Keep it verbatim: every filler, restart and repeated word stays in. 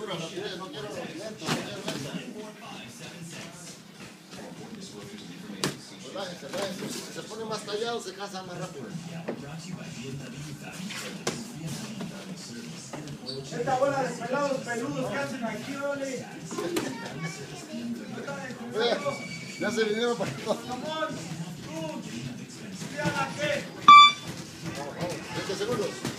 rapidez, no quiero lento, no quiero lento. Relájense, relájense. Si se pone más tallado, se cansa más rápido. Esta bola de pelados peludos que hacen aquí, ole. Ya se vinieron para todo. Ramón, tú, ¿qué? veinte segundos.